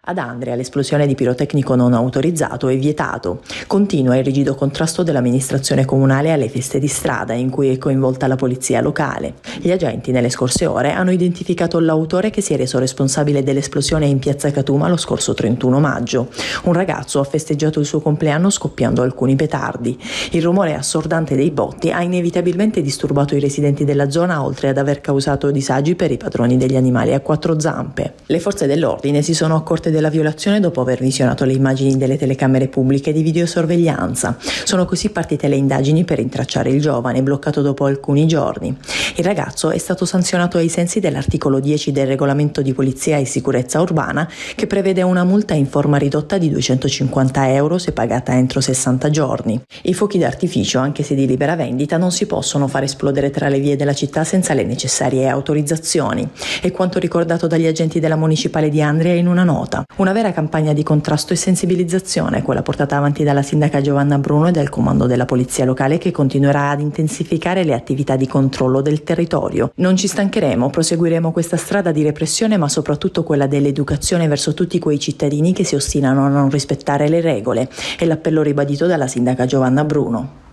Ad Andria l'esplosione di pirotecnico non autorizzato è vietato. Continua il rigido contrasto dell'amministrazione comunale alle feste di strada, in cui è coinvolta la polizia locale. Gli agenti nelle scorse ore hanno identificato l'autore che si è reso responsabile dell'esplosione in piazza Catuma lo scorso 31 maggio. Un ragazzo ha festeggiato il suo compleanno scoppiando alcuni petardi. Il rumore assordante dei botti ha inevitabilmente disturbato i residenti della zona, oltre ad aver causato disagi per i padroni degli animali a quattro zampe. Le forze dell'ordine si sono accorte della violazione dopo aver visionato le immagini delle telecamere pubbliche di videosorveglianza. Sono così partite le indagini per rintracciare il giovane, bloccato dopo alcuni giorni. Il ragazzo è stato sanzionato ai sensi dell'articolo 10 del regolamento di polizia e sicurezza urbana, che prevede una multa in forma ridotta di 250 euro se pagata entro 60 giorni. I fuochi d'artificio, anche se di libera vendita, non si possono far esplodere tra le vie della città senza le necessarie autorizzazioni. È quanto ricordato dagli agenti della municipale di Andria in una nota. Una vera campagna di contrasto e sensibilizzazione, quella portata avanti dalla sindaca Giovanna Bruno e dal comando della polizia locale, che continuerà ad intensificare le attività di controllo del territorio. Non ci stancheremo, proseguiremo questa strada di repressione, ma soprattutto quella dell'educazione verso tutti quei cittadini che si ostinano a non rispettare le regole. È l'appello ribadito dalla sindaca Giovanna Bruno.